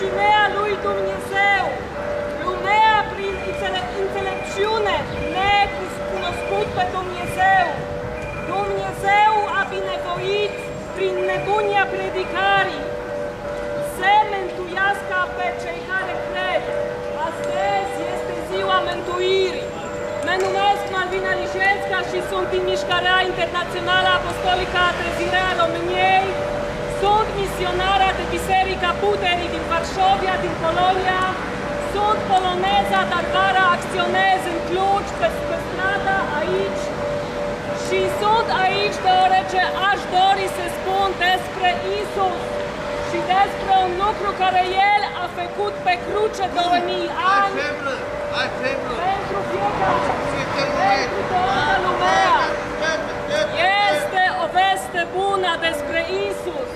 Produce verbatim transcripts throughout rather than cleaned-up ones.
rușinea lui Dumnezeu. Lumea prin înțelepciune necunoscut pe Dumnezeu. Dumnezeu a binevoit prin nebunia predicării să mântuiască pe cei care cred. Astăzi este ziua mântuirii. Mă numesc Malvina Lișețca și sunt din Mișcarea Internațională Apostolică a Trezirea României. Sunt misionarea de Biserica Puterii din Varșovia, din Polonia. Sunt poloneza, dar vara acționez în Cluj, pe, pe stradă, aici. Și sunt aici deoarece aș dori să spun despre Isus și despre un lucru care El a făcut pe cruce două mii ani pentru fiecare, pentru toată lumea. Este o veste bună despre Isus.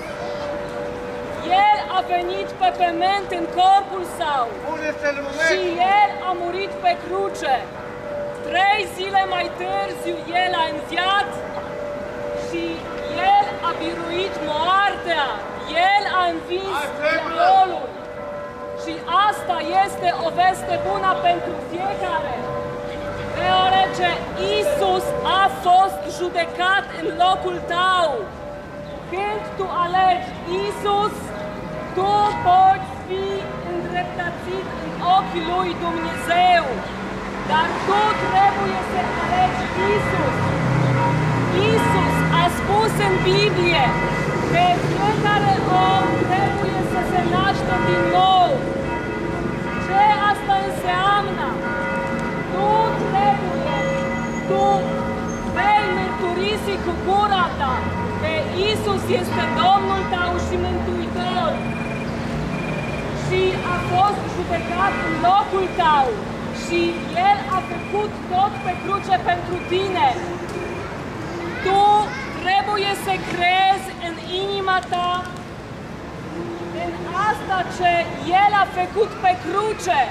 El a venit pe pământ în corpul Său și El a murit pe cruce. Trei zile mai târziu El a înviat și El a biruit moartea. El a învins diavolul. Și asta este o veste bună pentru fiecare. Deoarece Isus a fost judecat în locul tău. Când tu alegi Isus, tu poți fi îndreptățit în ochii lui Dumnezeu. Dar tu trebuie să alegi Isus. Isus a spus în Biblie că fiecare om trebuie să se naște din nou. Ce asta înseamnă? Tu trebuie, tu vei mărturisi cu gura ta că Isus este Domnul tău și Mântuitor și a fost judecat în locul tău și El a făcut tot pe cruce pentru tine. Tu trebuie să crezi în inima ta în asta ce El a făcut pe cruce.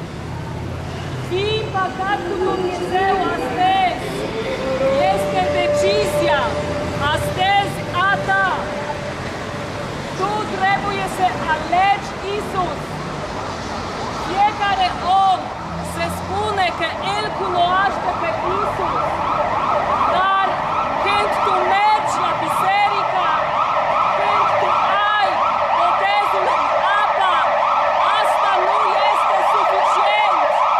Fii împăcat cu Dumnezeu astăzi. Este decizia astăzi a ta. Tu trebuie să alegi Isus. Fiecare om se spune că El cunoaște pe Isus. Dar când tu mergi la biserică, când tu ai botezul în apă, asta nu este suficient.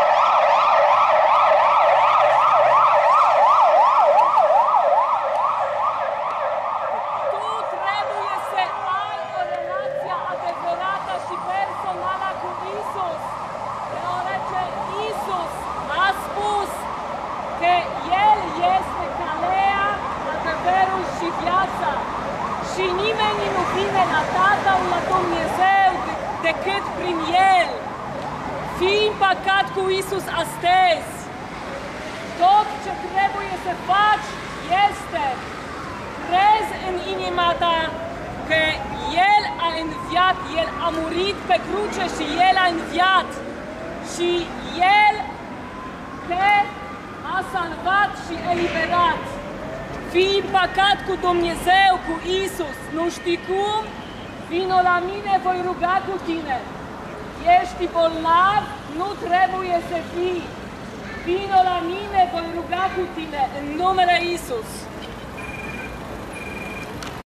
Tu trebuie să ai o relație adevărată și personală cu Isus. Deoarece Isus a spus că El este calea, adevărul și viața. Și nimeni nu vine la Tatăl, la Dumnezeu, decât prin El. Fii împăcat cu Isus astăzi. Tot ce trebuie să faci este crezi în inima ta că El a înviat, El a murit pe cruce și El a înviat. Și El te a salvat și eliberat. Fii împăcat cu Dumnezeu, cu Isus. Nu știi cum? Vino la mine, voi ruga cu tine. Ești bolnav? Nu trebuie să fii. Vino la mine, voi ruga cu tine în numele Isus.